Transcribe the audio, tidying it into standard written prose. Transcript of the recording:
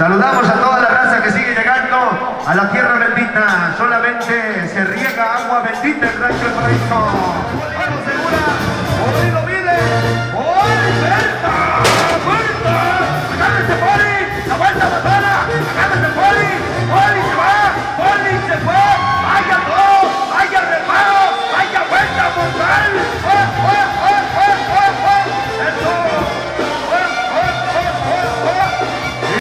Saludamos a toda la raza que sigue llegando a la tierra bendita. Solamente se riega agua bendita en Rancho El Paraíso.